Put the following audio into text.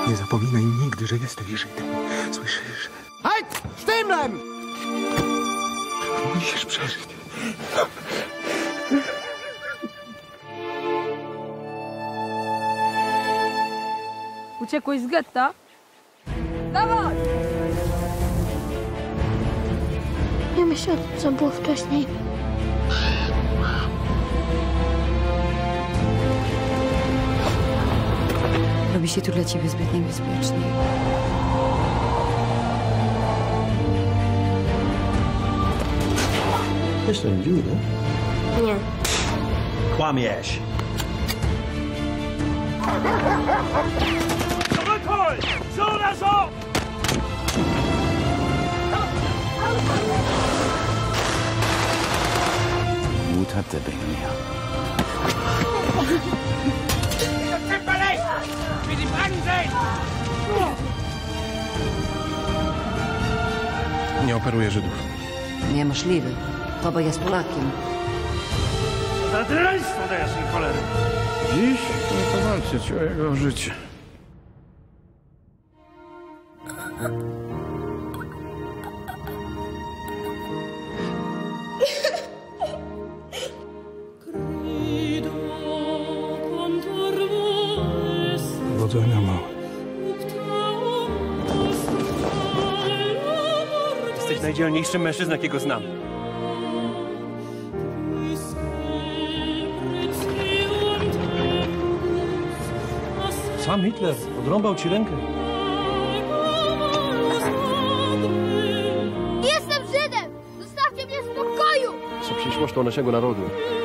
Nie zapominaj nigdy, że jesteś Żydem. Słyszysz? Halt! Stehen bleiben! Musisz przeżyć. Uciekłeś z getta? Dawaj! Nie myśl o tym, co było wcześniej. Robi się tu dla ciebie zbyt niebezpiecznie. Jestem dziwny. Nie. Kłamiesz. Mut hat der Bengel. Nie operuję Żydów. Niemożliwe. Bobo jest Polakiem. Dziś nie powalczyć o jego życie. Powodzenia, mały. Jesteś najdzielniejszym mężczyzną, jakiego znam. Sam Hitler odrąbał ci rękę. Jestem Żydem! Zostawcie mnie w spokoju! Co przyszłością naszego narodu.